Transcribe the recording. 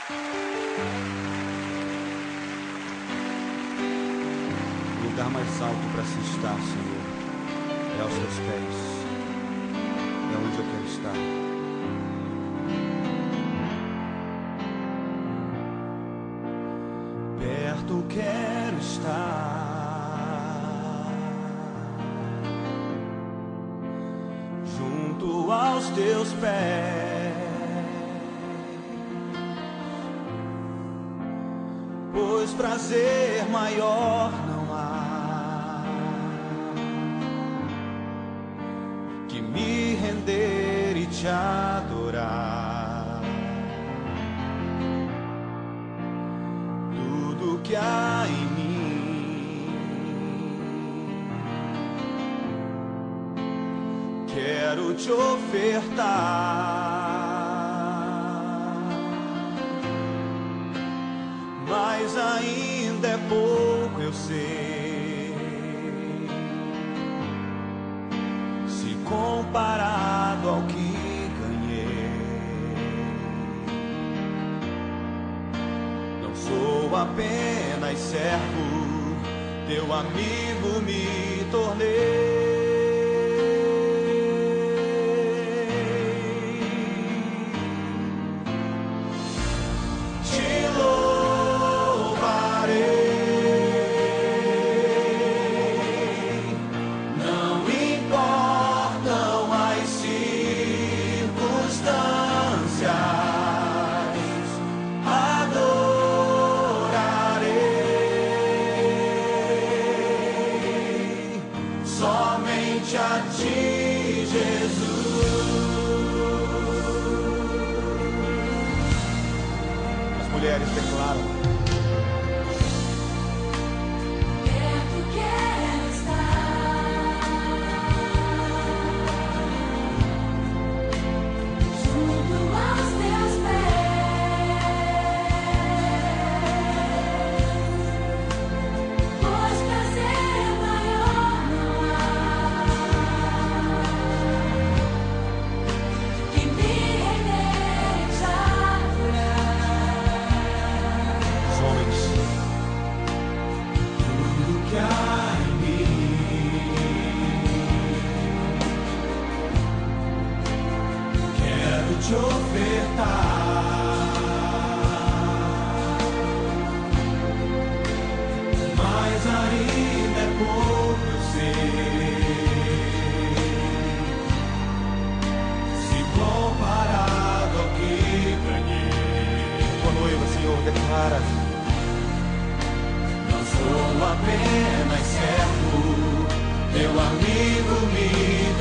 O lugar mais alto para se estar, Senhor, é aos teus pés. É onde eu quero estar. Perto quero estar, junto aos teus pés, pois prazer maior não há que me render e te adorar. Tudo que há em mim quero te ofertar, mas ainda é pouco, eu sei, se comparado ao que sou apenas servo, teu amigo me tornei. Te louvarei, não importam as circunstâncias. Somente a ti, Jesus. As mulheres declaram: perto quero estar, junto aos teus pés, pois prazer maior não há que me render e te adorar. os homens, tudo que há em mim quero te ofertar, mas ainda é pouco, eu sei, se comparado ao que ganhei. Tua noiva, Senhor, declara: não sou apenas servo, teu amigo me